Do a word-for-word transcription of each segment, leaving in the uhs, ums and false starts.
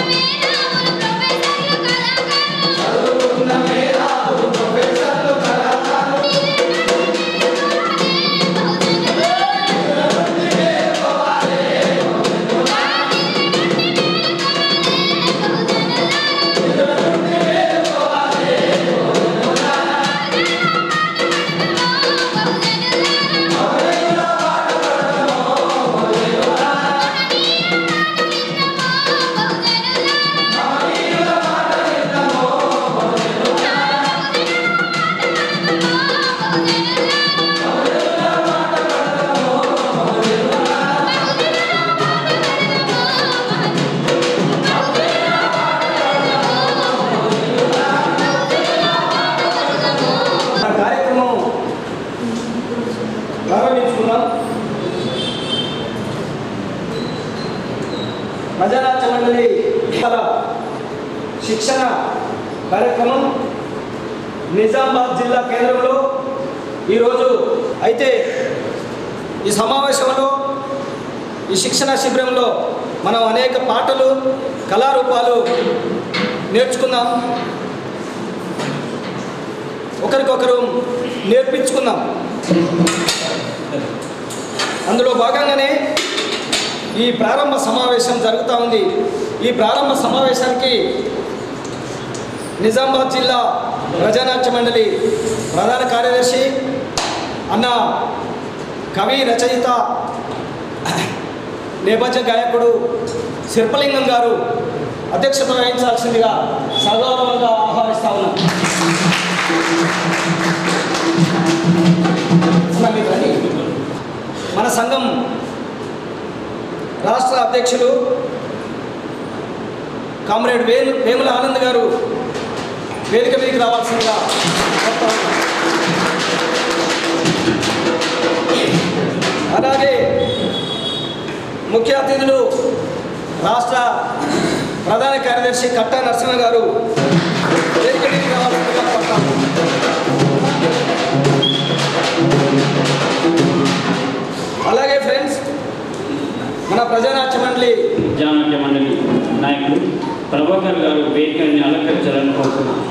ప్రజానాట్య మండలి శిక్షణ కార్యక్రమం నిజామాబాద్ జిల్లా కేంద్రంలో ఈరోజు అయితే ఈ సమావేశంలో ఈ శిక్షణ శిబిరంలో మనం అనేక పాటలు కళారూపాలు నేర్చుకుందాం, ఒకరికొకరు నేర్పించుకుందాం. అందులో భాగంగానే ఈ ప్రారంభ సమావేశం జరుగుతూ ఉంది. ఈ ప్రారంభ సమావేశానికి నిజామాబాద్ జిల్లా ప్రజానాట్య మండలి ప్రధాన కార్యదర్శి అన్న కవి రచయిత నేపథ్య గాయకుడు శిల్పలింగం గారు అధ్యక్షత వహించాల్సిందిగా సగౌరవంగా ఆహ్వానిస్తా ఉన్నాం. మన సంఘం రాష్ట్ర అధ్యక్షులు కామ్రేడ్ వేలు వేముల ఆనంద్ గారు వేదిక మీదకి రావాల్సిందిగా. అలాగే ముఖ్య అతిథులు రాష్ట్ర ప్రధాన కార్యదర్శి కట్టా నరసింహ గారు వేదిక మీదకి రావాల్సిందిగా కోరుతాము. అలాగే ఫ్రెండ్స్, మన ప్రజానాట్య మండలి ప్రజానాట్య మండలి నాయకులు ప్రభాకర్ గారు వేదికని అలంకరించాలని కోరుతున్నాం.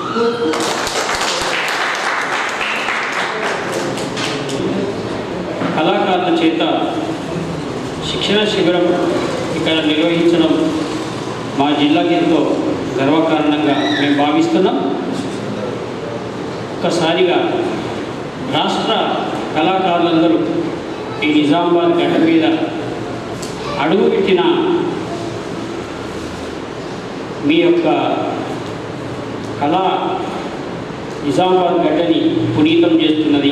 కళాకారుల చేత శిక్షణ శిబిరం ఇక్కడ నిర్వహించడం మా జిల్లాకి ఎంతో గర్వకారణంగా మేము భావిస్తున్నాం. ఒక్కసారిగా రాష్ట్ర కళాకారులందరూ ఈ నిజామాబాద్ గడ్డ మీద అడుగు పెట్టిన మీ యొక్క కళ నిజామాబాద్ గడ్డని పునీతం చేస్తున్నది.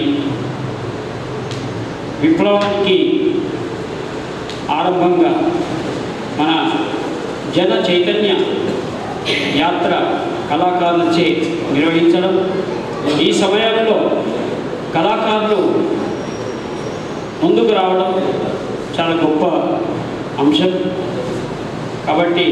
విప్లవానికి ఆరంభంగా మన జన చైతన్య యాత్ర కళాకారులచే నిర్వహించడం, ఈ సమయంలో కళాకారులు ముందుకు రావడం చాలా గొప్ప అంశం. కాబట్టి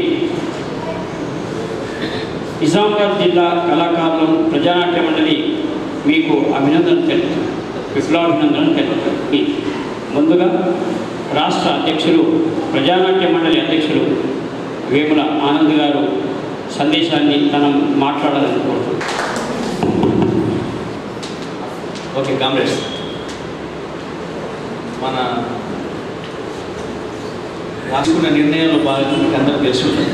నిజామాబాద్ జిల్లా కళాకారులు ప్రజానాట్య మండలి మీకు అభినందన తెలుపు విప్లవాభినందనలు తెలుపుతుంది. ముందుగా రాష్ట్ర అధ్యక్షులు ప్రజానాట్య మండలి అధ్యక్షులు వేముల ఆనంద్ గారు సందేశాన్ని తనం మాట్లాడాలని కోరుతున్నాను. ఓకే కామ్రేడ్స్, మన రాసుకున్న నిర్ణయాల్లో భాగంగా మీకు అందరూ తెలుసుకుంటారు.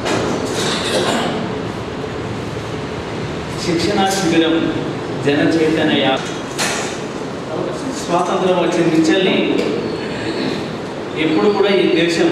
శిక్షణా శిబిరం జన చైతన్య స్వాతంత్రం వచ్చిన నుంచెల్లి ఎప్పుడు కూడా ఈ దేశం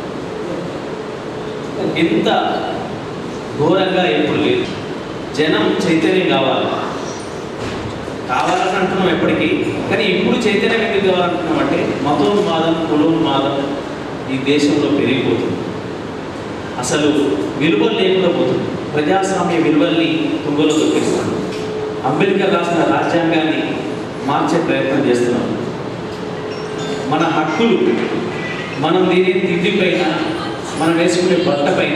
ఇంత ఘోరంగా ఎప్పుడు లేదు. జనం చైతన్యం కావాలి కావాలని అంటున్నాం ఎప్పటికీ, కానీ ఇప్పుడు చైతన్యం ఎందుకు కావాలంటున్నాం అంటే మతోన్మాదం కులోన్మాదం ఈ దేశంలో పెరిగిపోతుంది. అసలు విలువలు లేకుండా పోతుంది. ప్రజాస్వామ్య విలువల్ని తుంగలో దొరికిస్తున్నాం. అంబేద్కర్ రాసిన రాజ్యాంగాన్ని మార్చే ప్రయత్నం చేస్తున్నాం. మన హక్కులు, మనం తినే తిండి పైన, మనం వేసుకునే బట్ట పైన,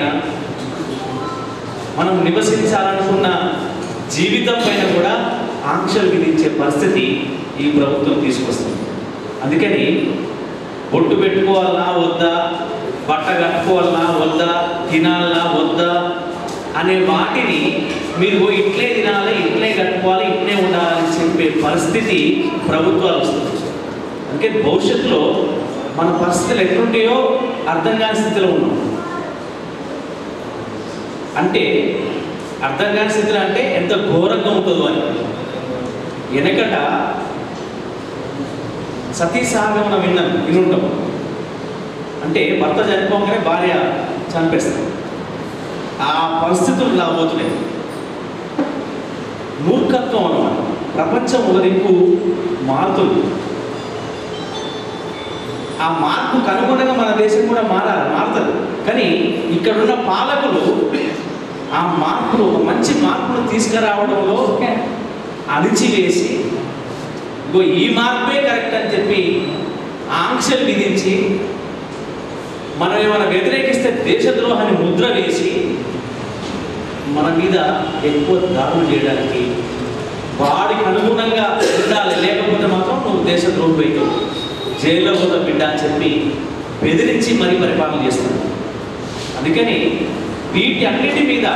మనం నివసించాలనుకున్న జీవితం పైన కూడా ఆంక్షలు విధించే పరిస్థితి ఈ ప్రభుత్వం తీసుకొస్తుంది. అందుకని బొట్టు పెట్టుకోవాలన్నా వద్దా, బట్ట కట్టుకోవాలన్నా వద్దా, తినాలన్నా వద్దా, అనే వాటిని మీరు ఇట్లే తినాలి, ఇట్లే కట్టుకోవాలి, ఇట్లే ఉండాలని చెప్పే పరిస్థితి ప్రభుత్వాలు వస్తుంది. అందుకే భవిష్యత్తులో మన పరిస్థితులు ఎట్లుంటాయో అర్థం కాని స్థితిలో ఉన్నాం. అంటే అర్థం కాని స్థితిలో అంటే ఎంత ఘోరంగా ఉంటుందో అని. వెనకట సతీ సహగమనం విన్నాం వినుంటాం. అంటే భర్త చనిపోగానే భార్య చంపేస్తారు. ఆ పరిస్థితులు రాబోతున్నాయి. మూర్ఖత్వం అన్నమాట. ప్రపంచం ఒకదిక్కు మారుతుంది. ఆ మార్పుకు అనుగుణంగా మన దేశం కూడా మారాలి, మారుతుంది. కానీ ఇక్కడున్న పాలకులు ఆ మార్పును, ఒక మంచి మార్పును తీసుకురావడంలో అణిచివేసి ఇగో ఈ మార్పే కరెక్ట్ అని చెప్పి ఆంక్షలు విధించి మనం ఏమైనా వ్యతిరేకిస్తే దేశద్రోహాన్ని ముద్ర వేసి మన మీద ఎక్కువ దాడులు చేయడానికి వాడికి అనుగుణంగా ఉండాలి, లేకపోతే మాత్రం నువ్వు దేశద్రోహి అవుతావు, జైల్లో పోతా బిడ్డ అని చెప్పి బెదిరించి మరీ పరిపాలన చేస్తాడు. అందుకని వీటి అన్నిటి మీద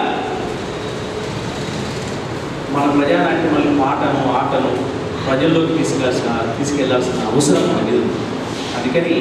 మన ప్రజానాట్యం మళ్ళీ పాటను ఆటను ప్రజల్లోకి తీసుకెళ్లాల్సిన తీసుకెళ్లాల్సిన అవసరం మనకి ఉంది. అందుకని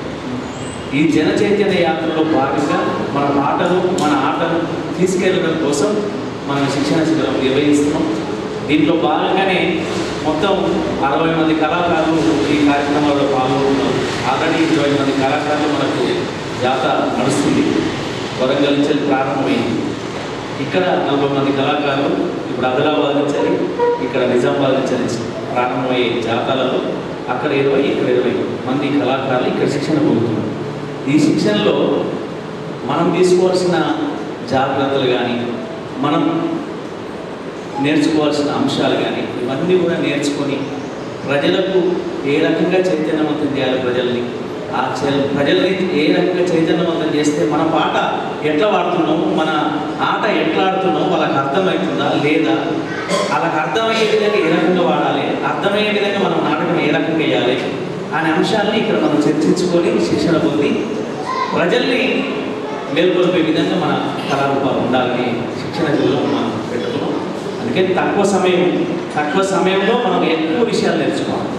ఈ జన చైతన్య యాత్రలో భాగంగా మన పాటను మన ఆటను తీసుకెళ్ళడం కోసం మనం శిక్షణ శిబిరం నిర్వహిస్తున్నాం. దీంట్లో భాగంగానే మొత్తం అరవై మంది కళాకారులు ఈ కార్యక్రమంలో పాల్గొంటున్నారు. ఆల్రెడీ ఇరవై మంది కళాకారులు మనకు జాతర నడుస్తుంది. వరంగల్ నుంచి ప్రారంభమైంది. ఇక్కడ నలభై మంది కళాకారులు ఇప్పుడు ఆదిలాబాద్ నుంచి, ఇక్కడ నిజామాబాద్ నుంచి ప్రారంభమయ్యే జాతరలో అక్కడ ఇరవై ఇక్కడ ఇరవై మంది కళాకారులు ఇక్కడ శిక్షణ పొందుతున్నారు. ఈ శిక్షణలో మనం తీసుకోవాల్సిన జాగ్రత్తలు కానీ, మనం నేర్చుకోవాల్సిన అంశాలు కానీ ఇవన్నీ కూడా నేర్చుకొని ప్రజలకు ఏ రకంగా చైతన్యవంతం చేయాలి, ప్రజల్ని ఆ ప్రజల్ని ఏ రకంగా చైతన్యవంతం చేస్తే మన పాట ఎట్లా వాడుతున్నాము, మన ఆట ఎట్లా ఆడుతున్నామో వాళ్ళకి అర్థమవుతుందా లేదా, వాళ్ళకి అర్థమయ్యే విధంగా ఏ రకంగా వాడాలి, అర్థమయ్యే విధంగా మనం నాటకం ఏ రకంగా వేయాలి అనే అంశాలని ఇక్కడ మనం చర్చించుకొని శిక్షణ పొంది ప్రజల్ని మేల్కొల్పే విధంగా మన కళారూపాలు ఉండాలని శిక్షణ శిబిరం మనం పెట్టుకున్నాం. అందుకని తక్కువ సమయం తక్కువ సమయంలో మనం ఎక్కువ విషయాలు నేర్చుకోవాలి.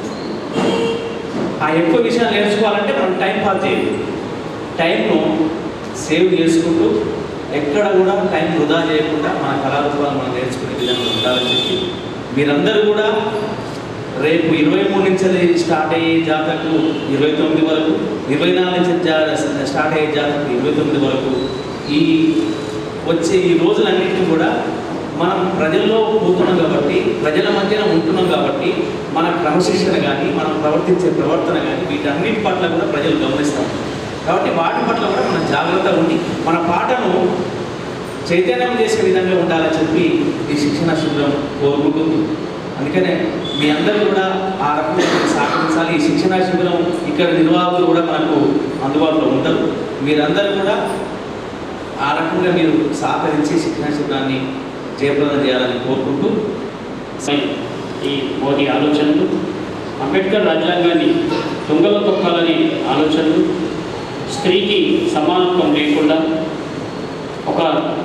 ఆ ఎక్కువ విషయాలు నేర్చుకోవాలంటే మనం టైం పాస్ చేయాలి. టైంను సేవ్ చేసుకుంటూ ఎక్కడ కూడా టైం వృధా చేయకుండా మన కళారూపాలు మనం నేర్చుకునే విధంగా ఉండాలని చెప్పి మీరందరూ కూడా రేపు ఇరవై మూడు నుంచి స్టార్ట్ అయ్యే జాతరకు ఇరవై తొమ్మిది వరకు, ఇరవై నాలుగు నుంచి స్టార్ట్ అయ్యే జాతరకు ఇరవై తొమ్మిది వరకు ఈ వచ్చే ఈ రోజులన్నింటినీ కూడా మనం ప్రజల్లో పోతున్నాం కాబట్టి, ప్రజల మధ్యన ఉంటున్నాం కాబట్టి మన క్రమశిక్షణ కానీ, మనం ప్రవర్తించే ప్రవర్తన కానీ వీటన్నిటి పట్ల కూడా ప్రజలు గమనిస్తాం. కాబట్టి వాటి పట్ల కూడా మనం జాగ్రత్తగా ఉండి మన పాటను చైతన్యం చేసే విధంగా ఉండాలని చెప్పి ఈ శిక్షణ శిబిరం కోరుకుంటుంది. అందుకనే మీ అందరూ కూడా ఆ రకంగా సహకరించాలి. ఈ శిక్షణ శిబిరం ఇక్కడ నిర్వాహకులు కూడా మనకు అందుబాటులో ఉంటారు. మీరందరూ కూడా ఆ రకంగా మీరు సహకరించి శిక్షణ శిబిరాన్ని జయప్రదం చేయాలని కోరుకుంటూ ఈ మోదీ ఆలోచనలు, అంబేద్కర్ రాజ్యాంగాన్ని దొంగలో తొక్కాలనే ఆలోచనలు, స్త్రీకి సమానత్వం లేకుండా ఒక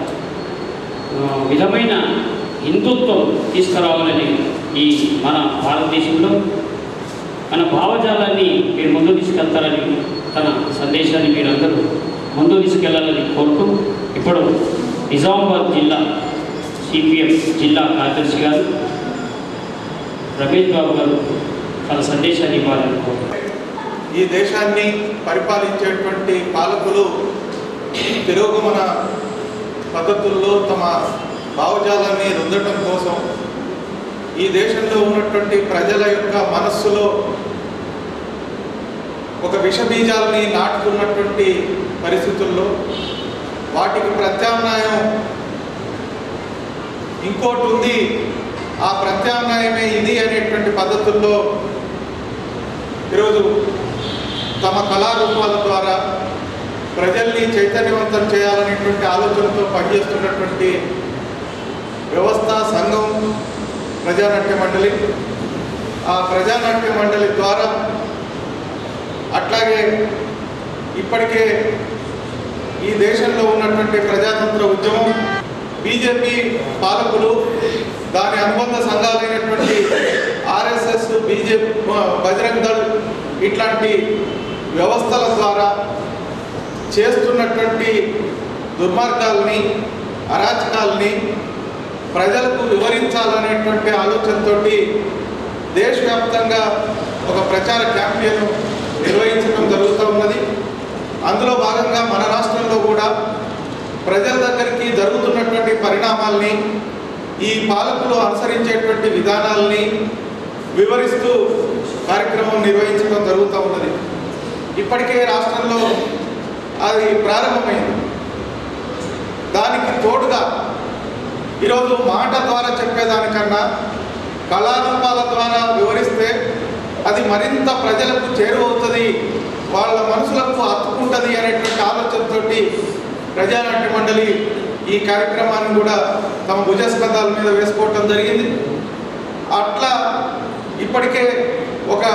విధమైన హిందుత్వం తీసుకురావాలని ఈ మన భారతదేశంలో మన భావజాలాన్ని మీరు ముందు తీసుకెళ్తారని, తన సందేశాన్ని మీరందరూ ముందు తీసుకెళ్లాలని కోరుతూ ఇప్పుడు నిజామాబాద్ జిల్లా సిపిఎం జిల్లా కార్యదర్శి గారు రమేష్ బాబు గారు తన సందేశాన్ని ఇవ్వాలని కోరుతున్నారు. ఈ దేశాన్ని పరిపాలించేటువంటి పాలకులు తిరోగమన పద్ధతుల్లో తమ భావజాలాన్ని రుద్దటం కోసం ఈ దేశంలో ఉన్నటువంటి ప్రజల యొక్క మనస్సులో ఒక విషబీజాలని నాటుతున్నటువంటి పరిస్థితుల్లో వాటికి ప్రత్యామ్నాయం ఇంకోటి ఉంది, ఆ ప్రత్యామ్నాయమే ఇది అనేటువంటి పద్ధతుల్లో ఈరోజు తమ కళారూపాల ద్వారా ప్రజల్ని చైతన్యవంతం చేయాలనేటువంటి ఆలోచనతో పనిచేస్తున్నటువంటి వ్యవస్థ సంఘం ప్రజానాట్య మండలి. ఆ ప్రజానాట్య మండలి ద్వారా అట్లాగే ఇప్పటికే ఈ దేశంలో ఉన్నటువంటి ప్రజాతంత్ర ఉద్యమం బీజేపీ పాలకులు దాని అనుబంధ సంఘాలైనటువంటి ఆర్ఎస్ఎస్, బీజేపీ, బజరంగ్ దళ్ ఇట్లాంటి వ్యవస్థల ద్వారా చేస్తున్నటువంటి దుర్మార్గాల్ని, అరాచకాల్ని ప్రజలకు వివరించాలనేటువంటి ఆలోచనతో దేశవ్యాప్తంగా ఒక ప్రచార క్యాంపెయిన్ నిర్వహించడం జరుగుతూ ఉన్నది. అందులో భాగంగా మన రాష్ట్రంలో కూడా ప్రజల దగ్గరికి జరుగుతున్నటువంటి పరిణామాల్ని, ఈ పాలకులు అనుసరించేటువంటి విధానాల్ని వివరిస్తూ కార్యక్రమం నిర్వహించడం జరుగుతూ ఉన్నది. ఇప్పటికే రాష్ట్రంలో అది ప్రారంభమైంది. దానికి తోడుగా ఈరోజు మాట ద్వారా చెప్పేదానికన్నా కళారూపాల ద్వారా వివరిస్తే అది మరింత ప్రజలకు చేరువవుతుంది, వాళ్ళ మనసులకు హత్తుకుంటుంది అనేటువంటి ఆలోచనతో ప్రజానాట్య మండలి ఈ కార్యక్రమాన్ని కూడా తమ భుజస్కంధాల మీద వేసుకోవటం జరిగింది. అట్లా ఇప్పటికే ఒక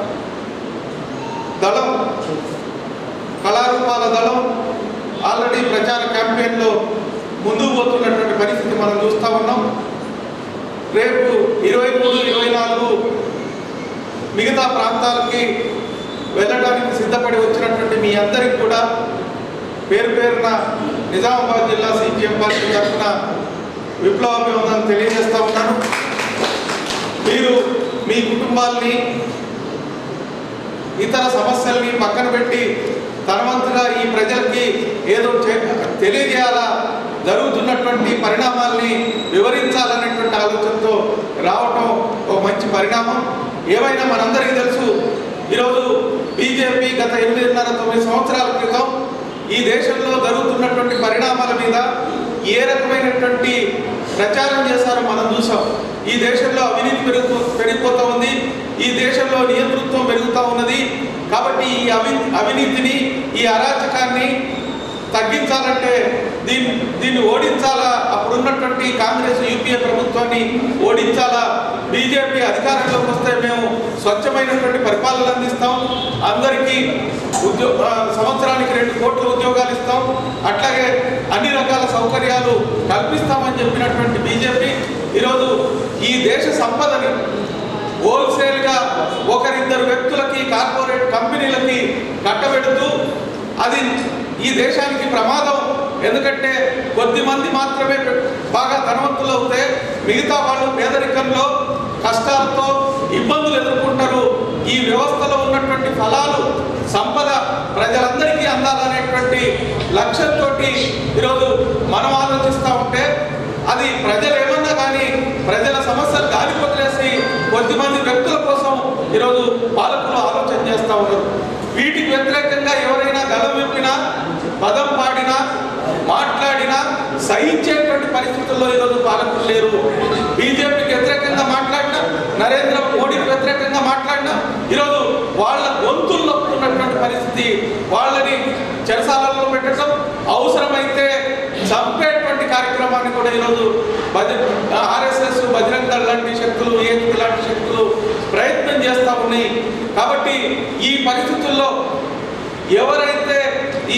దళం, కళారూపాల దళం ఆల్రెడీ ప్రచార క్యాంపెయిన్లో ముందుకు పోతున్నటువంటి పరిస్థితి మనం చూస్తూ ఉన్నాం. రేపు ఇరవై మూడు ఇరవై నాలుగు మిగతా ప్రాంతాలకి వెళ్ళడానికి సిద్ధపడి వచ్చినటువంటి మీ అందరికీ కూడా పేరు పేరున నిజామాబాద్ జిల్లా సిపిఎం పార్టీ తరఫున విప్లవాభివందనం తెలియజేస్తూ ఉన్నాను. మీరు మీ కుటుంబాల్ని, ఇతర సమస్యల్ని పక్కన పెట్టి తనవంతుగా ఈ ప్రజలకి ఏదో తెలియజేయాలా, జరుగుతున్నటువంటి పరిణామాల్ని వివరించాలనేటువంటి ఆలోచనతో రావటం ఒక మంచి పరిణామం. ఏమైనా మనందరికీ తెలుసు, ఈరోజు బీజేపీ గత ఎనిమిదిన్నర తొమ్మిది సంవత్సరాల క్రితం ఈ దేశంలో జరుగుతున్నటువంటి పరిణామాల మీద ఏ రకమైనటువంటి ప్రచారం చేశారో మనం చూసాం. ఈ దేశంలో అవినీతి పెరుగు పెరిగిపోతూ ఉంది, ఈ దేశంలో నియంతృత్వం పెరుగుతూ ఉన్నది. కాబట్టి ఈ అవి అవినీతిని, ఈ అరాచకాన్ని తగ్గించాలంటే దీన్ని దీన్ని ఓడించాలా, అప్పుడున్నటువంటి కాంగ్రెస్ యూపీఏ ప్రభుత్వాన్ని ఓడించాలా, బీజేపీ అధికారంలోకి వస్తే మేము స్వచ్ఛమైనటువంటి పరిపాలన అందిస్తాం, అందరికీ ఉద్యోగ సంవత్సరానికి రెండు కోట్ల ఉద్యోగాలు ఇస్తాం, అట్లాగే అన్ని రకాల సౌకర్యాలు కల్పిస్తామని చెప్పినటువంటి బీజేపీ ఈరోజు ఈ దేశ సంపదని హోల్సేల్గా ఒకరిద్దరు వ్యక్తులకి, కార్పొరేట్ కంపెనీలకి కట్టబెడుతూ అది ఈ దేశానికి ప్రమాదం. ఎందుకంటే కొద్ది మంది మాత్రమే బాగా ధనవంతులు అవుతే మిగతా వాళ్ళు పేదరికంలో కష్టాలతో ఇబ్బందులు ఎదుర్కొంటారు. ఈ వ్యవస్థలో ఉన్నటువంటి ఫలాలు, సంపద ప్రజలందరికీ అందాలనేటువంటి లక్ష్యంతో ఈరోజు మనం ఆలోచిస్తూ ఉంటే అది ప్రజలు ఏమన్నా కానీ ప్రజల సమస్యలు గాలి వదిలేసి కొద్దిమంది వ్యక్తుల కోసం ఈరోజు పాలకులు ఆలోచన చేస్తూ ఉన్నారు. వీటికి వ్యతిరేకంగా ఎవరైనా గలం విప్పినా, పదం పాడినా, మాట్లాడినా సహించేటువంటి పరిస్థితుల్లో ఈరోజు పాలకులు లేరు. బీజేపీకి వ్యతిరేకంగా మాట్లాడినా, నరేంద్ర మోడీకి వ్యతిరేకంగా మాట్లాడినా ఈరోజు వాళ్ళ గొంతులు నొక్కుతున్నటువంటి పరిస్థితి. వాళ్ళని చెరసాలలో పెట్టడం, అవసరమైతే చంపేటువంటి కార్యక్రమాన్ని కూడా ఈరోజు బజ ఆర్ఎస్ఎస్, బజరంగ్ దళ్ లాంటి శక్తులు, ఏపీ లాంటి శక్తులు ప్రయత్నం చేస్తూ ఉన్నాయి. కాబట్టి ఈ పరిస్థితుల్లో ఎవరైతే ఈ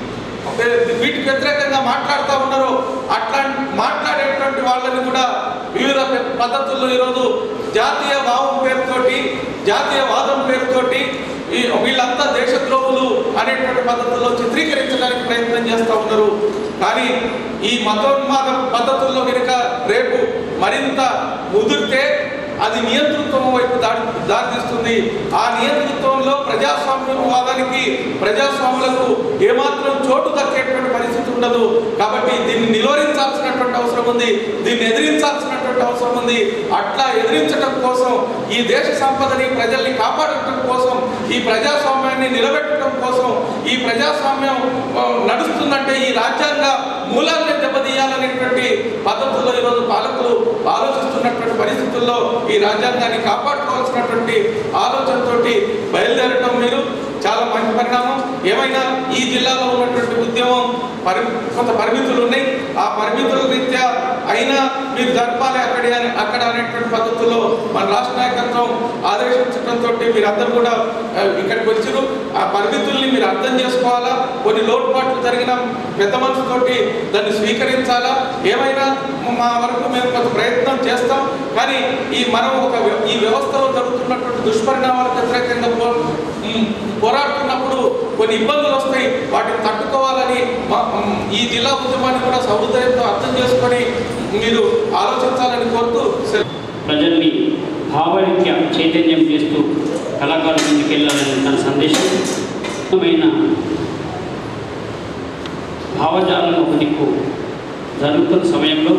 వీటికి వ్యతిరేకంగా మాట్లాడుతూ ఉన్నారో అట్లా మాట్లాడేటువంటి వాళ్ళని కూడా వివిధ పద్ధతుల్లో ఈరోజు జాతీయ భావం పేరుతోటి, జాతీయవాదం పేరుతోటి వీళ్ళంతా దేశద్రోహులు అనేటువంటి పద్ధతుల్లో చిత్రీకరించడానికి ప్రయత్నం చేస్తూ ఉన్నారు. కానీ ఈ మతోన్మాద పద్ధతుల్లో కనుక రేపు మరింత ముదిరితే అది నియంతృత్వం వైపు దాడి దారితీస్తుంది. ఆ నియంతృత్వంలో ప్రజాస్వామ్యవాదానికి, ప్రజాస్వాములకు ఏమాత్రం చోటు దక్కేటువంటి పరిస్థితి ఉండదు. కాబట్టి దీన్ని నిలువరించాల్సినటువంటి అవసరం ఉంది, దీన్ని ఎదిరించాల్సినటువంటి అవసరం ఉంది. అట్లా ఎదిరించడం కోసం, ఈ దేశ సంపదని, ప్రజల్ని కాపాడటం కోసం, ఈ ప్రజాస్వామ్యాన్ని నిలబెట్టడం కోసం, ఈ ప్రజాస్వామ్యం నడుస్తుందంటే ఈ రాజ్యాంగ మూలాన్ని దెబ్బతీయాలనేటువంటి పద్ధతుల్లో ఈరోజు పాలకులు ఆలోచిస్తున్నటువంటి పరిస్థితుల్లో ఈ రాజ్యాంగాన్ని కాపాడుకోవాల్సినటువంటి ఆలోచనతో బయలుదేరటం మీరు చాలా మంచి పరిణామం. ఏమైనా ఈ జిల్లాలో ఉన్నటువంటి ఉద్యమం పరి కొంత పరిమితులు ఉన్నాయి. ఆ పరిమితుల రీత్యా అయినా మీరు జరపాలి అక్కడ అక్కడ అనేటువంటి పద్ధతుల్లో మన రాష్ట్ర నాయకత్వం ఆదేశించడంతో మీరందరూ కూడా ఇక్కడికి వచ్చారు. ఆ పరిమితుల్ని మీరు అర్థం చేసుకోవాలా, కొన్ని లోటుపాట్లు జరిగిన పెద్ద మనసుతోటి దాన్ని స్వీకరించాలా. ఏమైనా మా వరకు మేము కొంత ప్రయత్నం చేస్తాం. కానీ ఈ మనం ఒక ఈ వ్యవస్థలో జరుగుతున్నటువంటి దుష్పరిణామాలకు వ్యతిరేకంగా పో పోరాడుతున్నప్పుడు కొన్ని ఇబ్బందులు వస్తాయి. వాటిని తట్టుకోవాలని ఈ జిల్లా ఉద్యమాన్ని కూడా సహృదయంతో అర్థం చేసుకొని మీరు ఆలోచించాలని కోరుతూ ప్రజల్ని భావరీత్యా చైతన్యం చేస్తూ కళాకారుల ముందుకు వెళ్ళాలని తన సందేశమైన భావజాలం ఒక దిక్కు జరుగుతున్న సమయంలో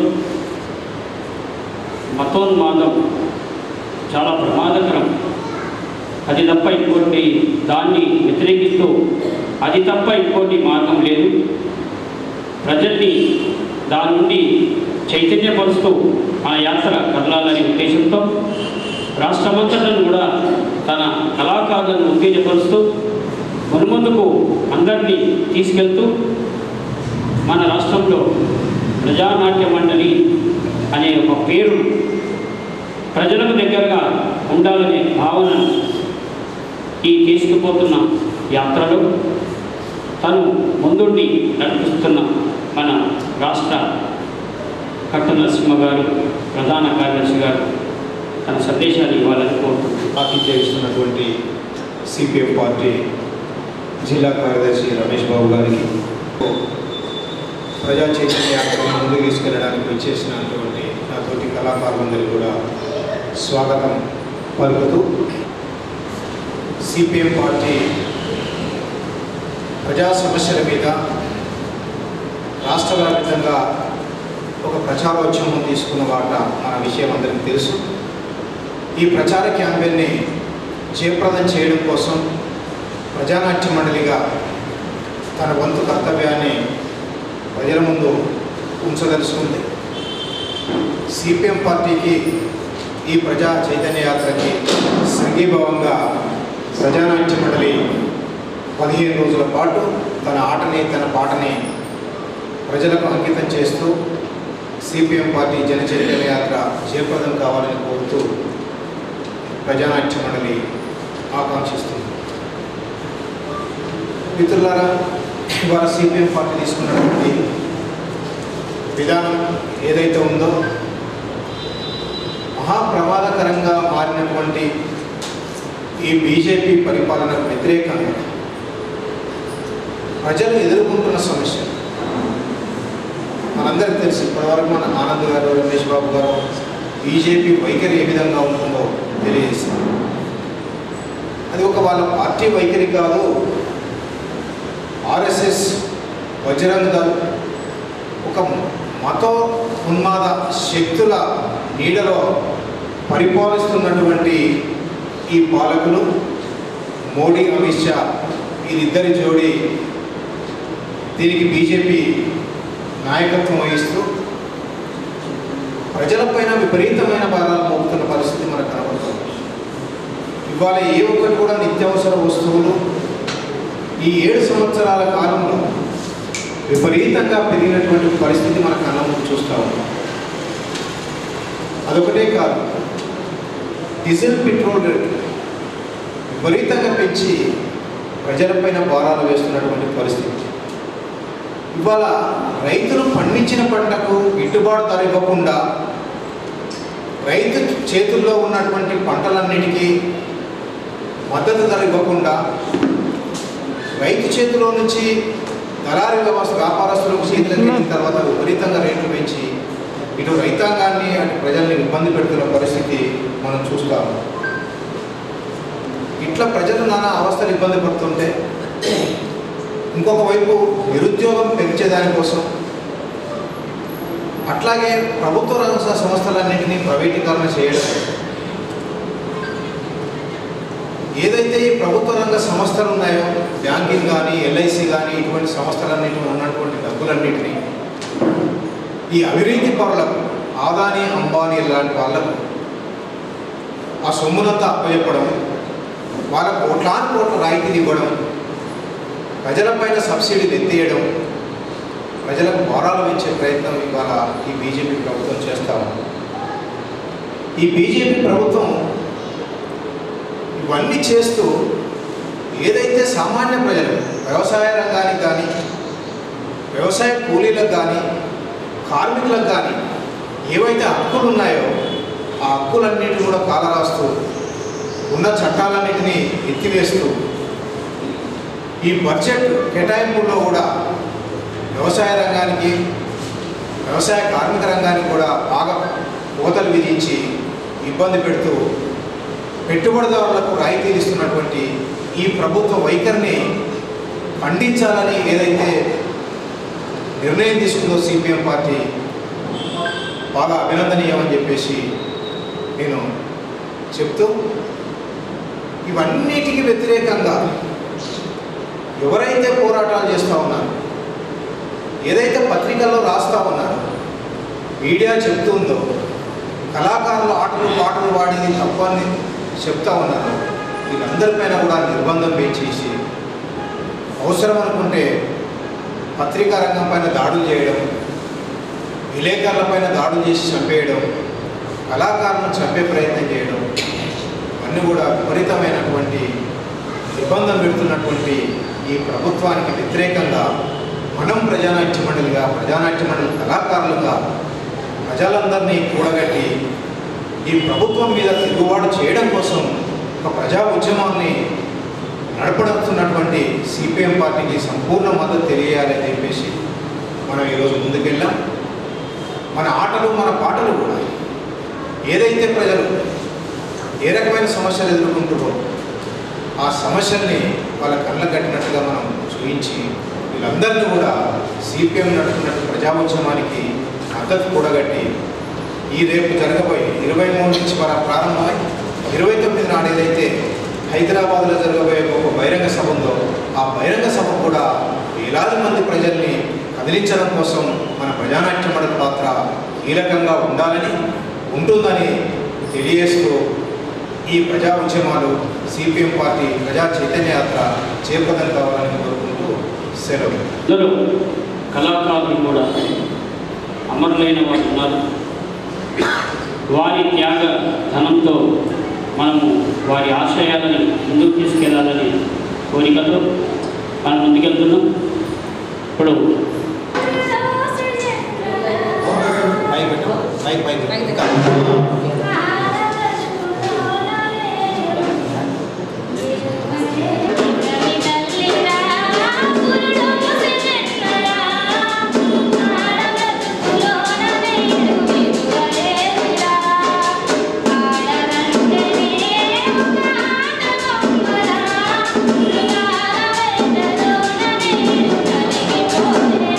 మతోన్మాదం చాలా ప్రమాదకరం. అది తప్ప ఇంకోటి దాన్ని వ్యతిరేకిస్తూ అది తప్ప ఇంకోటి మార్గం లేదు. ప్రజల్ని దాని నుండి చైతన్యపరుస్తూ ఆ యాత్ర కదలాలనే ఉద్దేశంతో రాష్ట్రమంతటను కూడా తన కళాకారులను ఉత్తేజపరుస్తూ మున్ముందుకు అందరినీ తీసుకెళ్తూ మన రాష్ట్రంలో ప్రజానాట్య మండలి అనే ఒక పేరు ప్రజలకు దగ్గరగా ఉండాలనే భావన ఈ తీసుకుపోతున్న యాత్రలో తను ముందుండి నడిపిస్తున్న మన రాష్ట్ర కట్ట నరసింహ గారు ప్రధాన కార్యదర్శి గారు తన సందేశాన్ని ఇవ్వాలని కోరుకుంటున్నాను. ఆతిథ్యం ఇస్తున్నటువంటి సిపిఎం పార్టీ జిల్లా కార్యదర్శి రమేష్ బాబు గారికి, ప్రజా చైతన్య యాత్రను ముందుకు తీసుకెళ్ళడానికి వచ్చేసినటువంటి నాతోటి కళాకారులందరికీ కూడా స్వాగతం పలుకుతూ, సిపిఎం పార్టీ ప్రజా సమస్యల మీద రాష్ట్ర వ్యాప్తంగా ఒక ప్రచారోద్యమం తీసుకున్న వాట మన విషయం అందరికీ తెలుసు. ఈ ప్రచార క్యాంపెయిన్ని జయప్రదం చేయడం కోసం ప్రజానాట్య మండలిగా తన వంతు కర్తవ్యాన్ని ప్రజల ముందు ఉంచదలుచుకుంది. సిపిఎం పార్టీకి ఈ ప్రజా చైతన్య యాత్రకి సంఘీభావంగా ప్రజానాట్య మండలి పదిహేను రోజుల పాటు తన ఆటని తన పాటని ప్రజలకు అంకితం చేస్తూ సిపిఎం పార్టీ జన చైతన్య యాత్ర జయప్రదం కావాలని కోరుతూ ప్రజానాట్య మండలి ఆకాంక్షిస్తుంది. మిత్రులారా, ఇవాళ సిపిఎం పార్టీ తీసుకున్నటువంటి విధానం ఏదైతే ఉందో మహాప్రమాదకరంగా మారినటువంటి ఈ బీజేపీ పరిపాలనకు వ్యతిరేకంగా ప్రజలు ఎదుర్కొంటున్న సమస్య మనందరికీ తెలిసి ఇప్పటివరకు మన ఆనంద్ గారు, రమేష్ బాబు గారు బీజేపీ వైఖరి ఏ విధంగా ఉంటుందో తెలియజేస్తారు. అది ఒక వాళ్ళ పార్టీ వైఖరి కాదు, ఆర్ఎస్ఎస్, బజరంగ్ దళ్, ఒక మతో ఉన్మాద శక్తుల నీడలో పరిపాలిస్తున్నటువంటి ఈ పాలకులు మోడీ, అమిత్ షా వీరిద్దరి జోడి దీనికి బీజేపీ నాయకత్వం వహిస్తూ ప్రజలపైన విపరీతమైన భారాలు మోపుతున్న పరిస్థితి మనకు కనబడుతుంది. ఇవాళ ఏ ఒక్కటి కూడా నిత్యావసర వస్తువులు ఈ ఏడు సంవత్సరాల కాలంలో విపరీతంగా పెరిగినటువంటి పరిస్థితి మన కళ్ళ ముందు చూస్తూ ఉన్నాం. అదొకటే కాదు, డీజిల్ పెట్రోల్ రేట్లు విపరీతంగా పెంచి ప్రజలపైన భారాలు వేస్తున్నటువంటి పరిస్థితి. ఇవాళ రైతులు పండించిన పంటకు గిట్టుబాటు ధర ఇవ్వకుండా రైతు చేతుల్లో ఉన్నటువంటి పంటలన్నిటికీ మద్దతు ధర ఇవ్వకుండా రైతు చేతిలో నుంచి దళారీ వ్యవస్థ వ్యాపారస్తులకు చేతులకు వెళ్ళిన తర్వాత విపరీతంగా రేట్లు పెంచి ఇటు రైతాంగాన్ని అటు ప్రజల్ని ఇబ్బంది పెడుతున్న పరిస్థితి మనం చూస్తాము. ఇట్లా ప్రజలు నానా అవస్థలు ఇబ్బంది పడుతుంటే ఇంకొక వైపు నిరుద్యోగం పెంచేదానికోసం అట్లాగే ప్రభుత్వ రంగ సంస్థలన్నింటినీ ప్రైవేటీకరణ చేయడం, ఏదైతే ఈ ప్రభుత్వ రంగ సంస్థలు ఉన్నాయో బ్యాంకింగ్ కానీ ఎల్ఐసి కానీ ఇటువంటి సంస్థలన్నింటినీ ఉన్నటువంటి డబ్బులన్నింటినీ ఈ అవినీతి పరులకు, ఆదాని అంబానీ లాంటి వాళ్ళకు ఆ సొమ్మునంతా అప్పచెప్పడం, వాళ్ళకు కోట్లాను కోట్ల రాయితీలు ఇవ్వడం, ప్రజలపైన సబ్సిడీలు ఎత్తేయడం, ప్రజలకు భారాలు పెంచే ప్రయత్నం ఇవాళ ఈ బీజేపీ ప్రభుత్వం చేస్తూ ఉంది. ఈ బీజేపీ ప్రభుత్వం ఇవన్నీ చేస్తూ ఏదైతే సామాన్య ప్రజలు వ్యవసాయ రంగానికి కానీ వ్యవసాయ కూలీలకు కానీ కార్మికులకు కానీ ఏవైతే హక్కులు ఉన్నాయో ఆ హక్కులన్నిటిని కూడా కాలరాస్తూ ఉన్న చట్టాలన్నిటినీ ఎత్తివేస్తూ ఈ బడ్జెట్ కేటాయింపుల్లో కూడా వ్యవసాయ రంగానికి వ్యవసాయ కార్మిక రంగానికి కూడా బాగా కోతలు విధించి ఇబ్బంది పెడుతూ పెట్టుబడిదారులకు రాయితీలు ఇస్తున్నటువంటి ఈ ప్రభుత్వ వైఖరిని ఖండించాలని ఏదైతే నిర్ణయం తీసుకుందో సిపిఎం పార్టీ బాగా అభినందనీయమని చెప్పేసి నేను చెప్తూ, ఇవన్నిటికీ వ్యతిరేకంగా ఎవరైతే పోరాటాలు చేస్తూ ఉన్నారు, ఏదైతే పత్రికల్లో రాస్తూ ఉన్నారు, మీడియా చెప్తుందో కళాకారులు ఆటలు పాటలు వాడేది తప్పని చెప్తా ఉన్నారు, వీళ్ళందరిపైన కూడా నిర్బంధం పెంచేసి అవసరం అనుకుంటే పత్రికా రంగం పైన దాడులు చేయడం, విలేకరులపైన దాడులు చేసి చంపేయడం, కళాకారులను చంపే ప్రయత్నం చేయడం, అన్నీ కూడా విపరీతమైనటువంటి నిర్బంధం పెడుతున్నటువంటి ఈ ప్రభుత్వానికి వ్యతిరేకంగా మనం ప్రజానాట్య మండలిగా ప్రజానాట్య మండలి కళాకారులుగా ప్రజలందరినీ కూడగట్టి ఈ ప్రభుత్వం మీద తిరుగుబాటు చేయడం కోసం ఒక ప్రజా ఉద్యమాన్ని నడపడుతున్నటువంటి సిపిఎం పార్టీకి సంపూర్ణ మద్దతు తెలియాలని చెప్పేసి మనం ఈరోజు ముందుకెళ్ళాం. మన ఆటలు మన పాటలు కూడా ఏదైతే ప్రజలు ఏ రకమైన సమస్యలు ఎదుర్కొంటారో ఆ సమస్యల్ని వాళ్ళ కళ్ళ కట్టినట్టుగా మనం చూపించి వీళ్ళందరినీ కూడా సిపిఎం నడుపుతున్నట్టు ప్రజా ఉద్యమానికి మద్దతు కూడగట్టి ఈ రేపు జరగబోయే ఇరవై మూడు నుంచి మన ప్రారంభమై ఇరవై తొమ్మిది నాడు ఏదైతే హైదరాబాద్లో జరగబోయే ఒక బహిరంగ సభ ఉందో ఆ బహిరంగ సభ కూడా వేలాది మంది ప్రజల్ని కదిలించడం కోసం మన ప్రజానాట్య మండలి పాత్ర కీలకంగా ఉండాలని ఉంటుందని తెలియజేస్తూ ఈ ప్రజా ఉద్యమాలు సిపిఎం పార్టీ ప్రజా చైతన్య యాత్ర చేపదం కావాలని కోరుకుంటూ సెలవు. అందరూ కళాకారులు కూడా అమరులైన వారు ఉన్నారు. వారి త్యాగ ధనంతో మనము వారి ఆశయాలని ముందుకు తీసుకెళ్లాలని కోరికతో మనం ముందుకెళ్తున్నాం. ఇప్పుడు mic mic mic Thank you.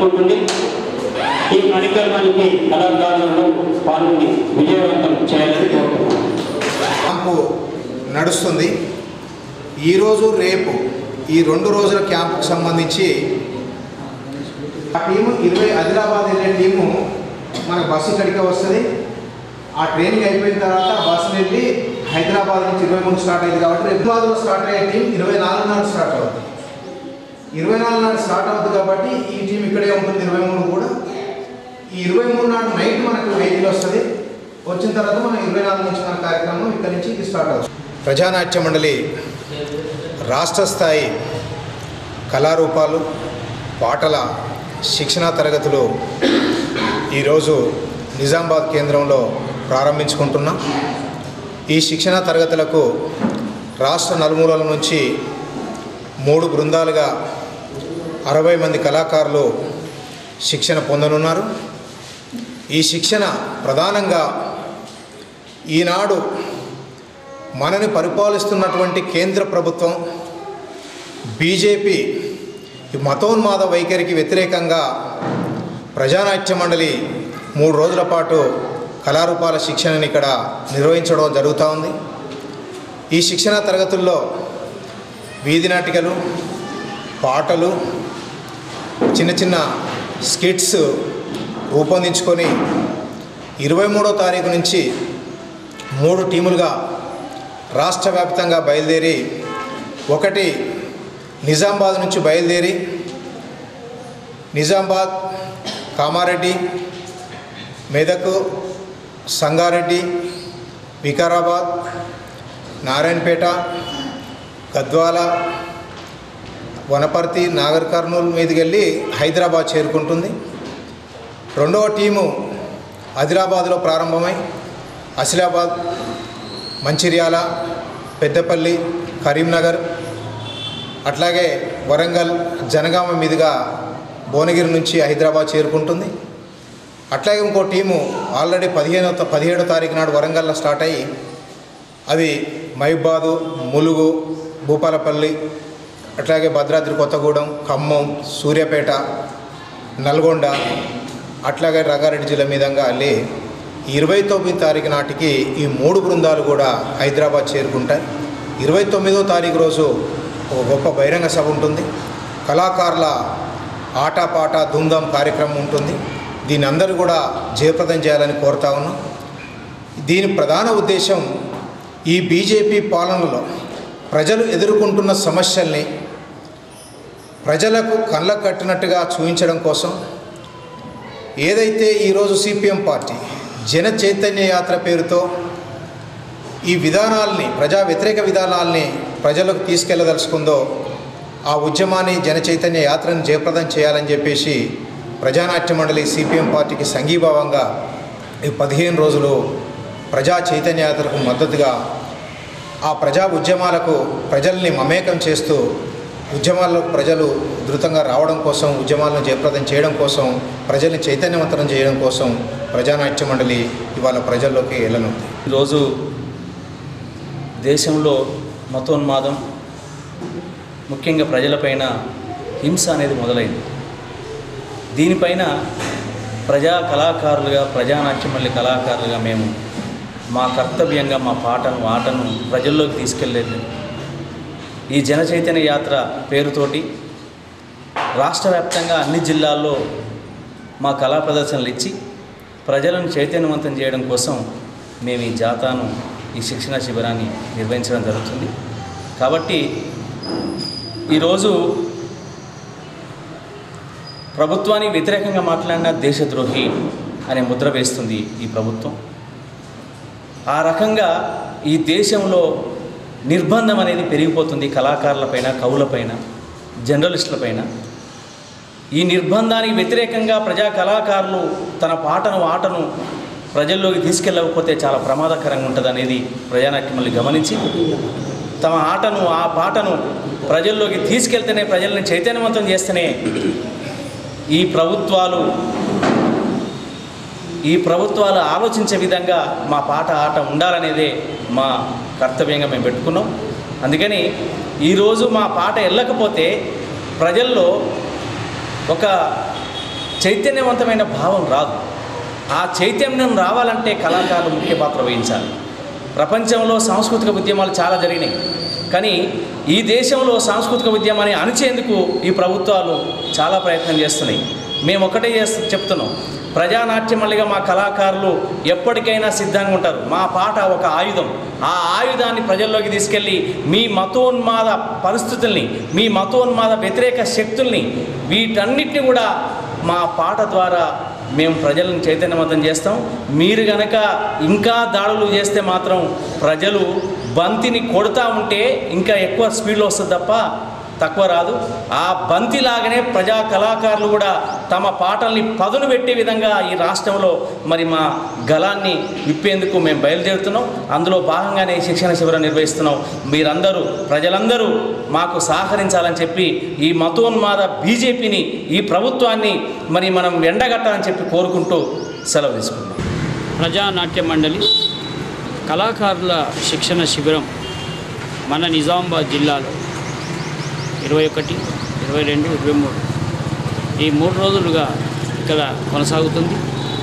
జరుపుకుంటుంది. ఈ కార్యక్రమానికి కళాకారులను పాల్గొని విజయవంతం చేయాలని కోరుతున్నాను. క్యాంపు నడుస్తుంది. ఈరోజు రేపు ఈ రెండు రోజుల క్యాంపుకు సంబంధించి ఆ టీము ఇరవై ఆదిలాబాద్ వెళ్ళే టీము మన బస్సు ఇక్కడికే వస్తుంది. ఆ ట్రైనింగ్ అయిపోయిన తర్వాత బస్సు వెళ్ళి హైదరాబాద్ నుంచి ఇరవై మూడు స్టార్ట్ అయింది కాబట్టి హైదరాబాద్లో స్టార్ట్ అయ్యే టీం ఇరవై నాలుగు నాడు స్టార్ట్ అవుతుంది. ఇరవై నాలుగు నాడు స్టార్ట్ అవుతుంది కాబట్టి ఈ టీం ఇక్కడే ఉంటుంది. ఇరవై మూడు కూడా ఈ ఇరవై మూడు నాడు నైట్ మనకు వెహికల్ వస్తుంది. వచ్చిన తర్వాత మనం ఇరవై నాలుగు నుంచి మన కార్యక్రమం ఇక్కడి నుంచి ఇది స్టార్ట్ అవుతుంది. ప్రజానాట్య మండలి రాష్ట్ర స్థాయి కళారూపాలు పాటల శిక్షణా తరగతులు ఈరోజు నిజామాబాద్ కేంద్రంలో ప్రారంభించుకుంటున్నాం. ఈ శిక్షణా తరగతులకు రాష్ట్ర నలుమూలల నుంచి మూడు బృందాలుగా అరవై మంది కళాకారులు శిక్షణ పొందనున్నారు. ఈ శిక్షణ ప్రధానంగా ఈనాడు మనని పరిపాలిస్తున్నటువంటి కేంద్ర ప్రభుత్వం బీజేపీ మతోన్మాద వైఖరికి వ్యతిరేకంగా ప్రజానాట్య మండలి మూడు రోజుల పాటు కళారూపాల శిక్షణని ఇక్కడ నిర్వహించడం జరుగుతూ ఉంది. ఈ శిక్షణ తరగతుల్లో వీధి నాటికలు, పాటలు, చిన్న చిన్న స్కిట్స్ రూపొందించుకొని ఇరవై మూడో తారీఖు నుంచి మూడు టీములుగా రాష్ట్ర వ్యాప్తంగా బయలుదేరి ఒకటి నిజామాబాద్ నుంచి బయలుదేరి నిజామాబాద్, కామారెడ్డి, మెదక్, సంగారెడ్డి, వికారాబాద్, నారాయణపేట, గద్వాల, వనపర్తి, నాగర్ కర్నూలు మీదకి వెళ్ళి హైదరాబాద్ చేరుకుంటుంది. రెండవ టీము ఆదిలాబాద్లో ప్రారంభమై ఆసిలాబాద్, మంచిర్యాల, పెద్దపల్లి, కరీంనగర్, అట్లాగే వరంగల్, జనగామ మీదుగా భువనగిరి నుంచి హైదరాబాద్ చేరుకుంటుంది. అట్లాగే ఇంకో టీము ఆల్రెడీ పదిహేనో పదిహేడో తారీఖు నాడు వరంగల్లో స్టార్ట్ అయ్యి అవి మహిబాదు, ములుగు, భూపాలపల్లి, అట్లాగే భద్రాద్రి కొత్తగూడెం, ఖమ్మం, సూర్యాపేట, నల్గొండ, అట్లాగే రంగారెడ్డి జిల్లా మీదంగా వెళ్ళి ఇరవై తొమ్మిది తారీఖు నాటికి ఈ మూడు బృందాలు కూడా హైదరాబాద్ చేరుకుంటాయి. ఇరవై తొమ్మిదో తారీఖు రోజు ఒక గొప్ప బహిరంగ సభ ఉంటుంది. కళాకారుల ఆటపాట ధూమ్ధాం కార్యక్రమం ఉంటుంది. దీని అందరూ కూడా జయప్రదం చేయాలని కోరుతా ఉన్నాం. దీని ప్రధాన ఉద్దేశం ఈ బీజేపీ పాలనలో ప్రజలు ఎదుర్కొంటున్న సమస్యల్ని ప్రజలకు కళ్ళకు కట్టినట్టుగా చూపించడం కోసం ఏదైతే ఈరోజు సిపిఎం పార్టీ జన చైతన్య యాత్ర పేరుతో ఈ విధానాల్ని, ప్రజా వ్యతిరేక విధానాల్ని ప్రజలకు తీసుకెళ్లదలుచుకుందో ఆ ఉద్యమాన్ని, జన చైతన్య యాత్రను జయప్రదం చేయాలని చెప్పేసి ప్రజానాట్య మండలి సిపిఎం పార్టీకి సంఘీభావంగా ఈ పదిహేను రోజులు ప్రజా చైతన్య యాత్రకు మద్దతుగా ఆ ప్రజా ఉద్యమాలకు ప్రజల్ని మమేకం చేస్తూ ఉద్యమాల్లో ప్రజలు ధృతంగా రావడం కోసం, ఉద్యమాలను జయప్రదం చేయడం కోసం, ప్రజల్ని చైతన్యవంతం చేయడం కోసం ప్రజానాట్య మండలి ఇవాళ ప్రజల్లోకి వెళ్ళనుంది. ఈరోజు దేశంలో మతోన్మాదం, ముఖ్యంగా ప్రజలపైన హింస అనేది మొదలైంది. దీనిపైన ప్రజా కళాకారులుగా, ప్రజానాట్య మండలి కళాకారులుగా మేము మా కర్తవ్యంగా మా పాటను ఆటను ప్రజల్లోకి తీసుకెళ్లేది ఈ జన చైతన్య యాత్ర పేరుతోటి రాష్ట్ర వ్యాప్తంగా అన్ని జిల్లాల్లో మా కళా ప్రదర్శనలు ఇచ్చి ప్రజలను చైతన్యవంతం చేయడం కోసం మేము ఈ జాతాను, ఈ శిక్షణ శిబిరాన్ని నిర్వహించడం జరుగుతుంది. కాబట్టి ఈరోజు ప్రభుత్వానికి వ్యతిరేకంగా మాట్లాడిన దేశద్రోహి అనే ముద్ర వేస్తుంది ఈ ప్రభుత్వం. ఆ రకంగా ఈ దేశంలో నిర్బంధం అనేది పెరిగిపోతుంది కళాకారులపైన, కవులపైన, జర్నలిస్టులపైన. ఈ నిర్బంధానికి వ్యతిరేకంగా ప్రజా కళాకారులు తన పాటను ఆటను ప్రజల్లోకి తీసుకెళ్ళకపోతే చాలా ప్రమాదకరంగా ఉంటుంది అనేది ప్రజానాట్య మండలి గమనించి తమ ఆటను ఆ పాటను ప్రజల్లోకి తీసుకెళ్తేనే, ప్రజల్ని చైతన్యవంతం చేస్తేనే ఈ ప్రభుత్వాలు ఈ ప్రభుత్వాలు ఆలోచించే విధంగా మా పాట ఆట ఉండాలనేదే మా కర్తవ్యంగా మేము పెట్టుకున్నాం. అందుకని ఈరోజు మా పాట వెళ్ళకపోతే ప్రజల్లో ఒక చైతన్యవంతమైన భావం రాదు. ఆ చైతన్యం రావాలంటే కళాకారులు ముఖ్య పాత్ర వహించాలి. ప్రపంచంలో సాంస్కృతిక ఉద్యమాలు చాలా జరిగినాయి, కానీ ఈ దేశంలో సాంస్కృతిక ఉద్యమాన్ని అణిచేందుకు ఈ ప్రభుత్వాలు చాలా ప్రయత్నం చేస్తున్నాయి. మేము ఒకటే చేస్తూ చెప్తున్నాం, ప్రజానాట్యమల్లిగా మా కళాకారులు ఎప్పటికైనా సిద్ధంగా ఉంటారు. మా పాట ఒక ఆయుధం. ఆ ఆయుధాన్ని ప్రజల్లోకి తీసుకెళ్ళి మీ మతోన్మాద పరిస్థితుల్ని, మీ మతోన్మాద వ్యతిరేక శక్తుల్ని, వీటన్నిటిని కూడా మా పాట ద్వారా మేము ప్రజలను చైతన్యవంతం చేస్తాం. మీరు గనక ఇంకా దాడులు చేస్తే మాత్రం ప్రజలు బంతిని కొడతా ఉంటే ఇంకా ఎక్కువ స్పీడ్లో వస్తుంది తప్ప తక్కువ రాదు. ఆ బంతిలాగానే ప్రజా కళాకారులు కూడా తమ పాటల్ని పదును పెట్టే విధంగా ఈ రాష్ట్రంలో మరి మా గళాన్ని విప్పేందుకు మేము బయలుదేరుతున్నాం. అందులో భాగంగానే శిక్షణ శిబిరం నిర్వహిస్తున్నాం. మీరందరూ ప్రజలందరూ మాకు సహకరించాలని చెప్పి ఈ మతోన్మాద బీజేపీని, ఈ ప్రభుత్వాన్ని మరి మనం ఎండగట్టాలని చెప్పి కోరుకుంటూ సెలవు తీసుకుంటాం. ప్రజానాట్య మండలి కళాకారుల శిక్షణ శిబిరం మన నిజామాబాద్ జిల్లాలో ఇరవై ఒకటి ఇరవై రెండు ఇరవై మూడు ఈ మూడు రోజులుగా ఇక్కడ కొనసాగుతుంది.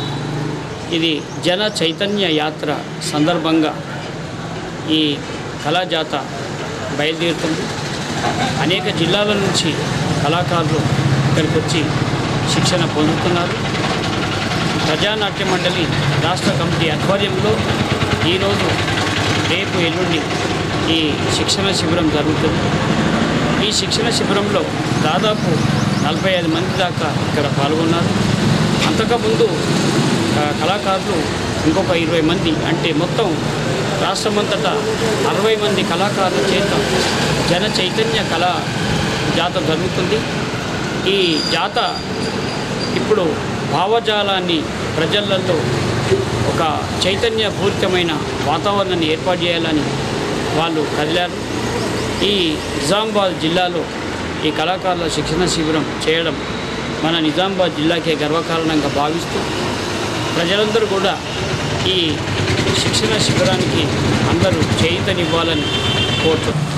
ఇది జన చైతన్య యాత్ర సందర్భంగా ఈ కళాజాత బయలుదేరుతుంది. అనేక జిల్లాల నుంచి కళాకారులు ఇక్కడికి వచ్చి శిక్షణ పొందుతున్నారు. ప్రజానాట్య మండలి రాష్ట్ర కమిటీ ఆధ్వర్యంలో ఈరోజు రేపు ఎల్లుండి ఈ శిక్షణ శిబిరం జరుగుతుంది. ఈ శిక్షణ శిబిరంలో దాదాపు నలభై ఐదు మంది దాకా ఇక్కడ పాల్గొన్నారు. అంతకుముందు కళాకారులు ఇంకొక ఇరవై మంది, అంటే మొత్తం రాష్ట్రమంతటా అరవై మంది కళాకారుల చేత జన చైతన్య కళా జాత జరుగుతుంది. ఈ జాత ఇప్పుడు భావజాలాన్ని ప్రజలలో ఒక చైతన్యపూరితమైన వాతావరణాన్ని ఏర్పాటు చేయాలని వాళ్ళు కదిలారు. ఈ నిజామాబాద్ జిల్లాలో ఈ కళాకారుల శిక్షణ శిబిరం చేయడం మన నిజామాబాద్ జిల్లాకే గర్వకారణంగా భావిస్తూ ప్రజలందరూ కూడా ఈ శిక్షణ శిబిరానికి అందరూ చేయూతనివ్వాలని కోరుతున్నారు.